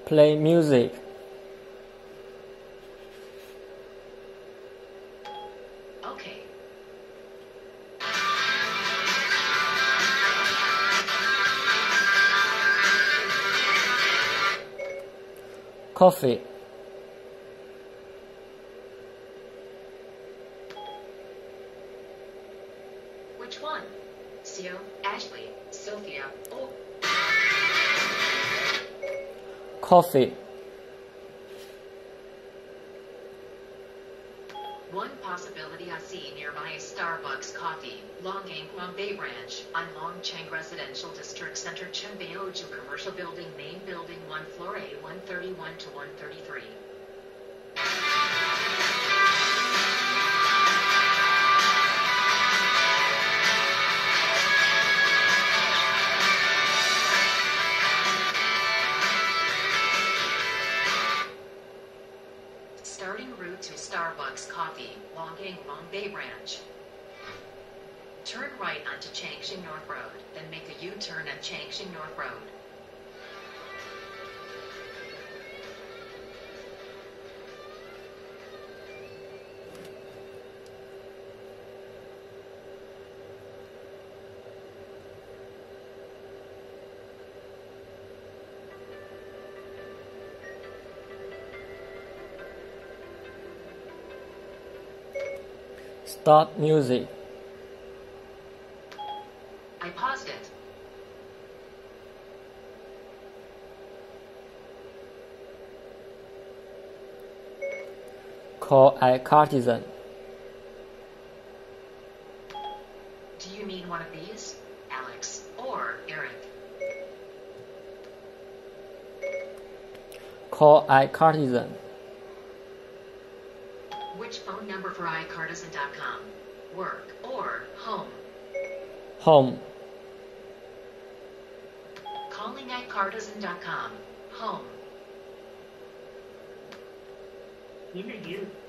Play music. Okay. Coffee. Which one? Sio, Ashley, Sophia, or Coffee. one possibility I see nearby is Starbucks Coffee, Long Ang Quang Bay Branch, on Long Cheng Residential District Center, Chumbeoju Commercial Building, Main Building 1, Floor A, 131 to 133. Starting route to Starbucks Coffee, Long Ang Quang Bay Branch. Turn right onto Changxing North Road, then make a U-turn at Changxing North Road. Start music. I paused it. Call a courtesan. Do you mean one of these? Alex or Eric? Call a courtesan. Which phone number for iCartisan.com? Work or home? Home. Calling iCartisan.com. Home. 您的语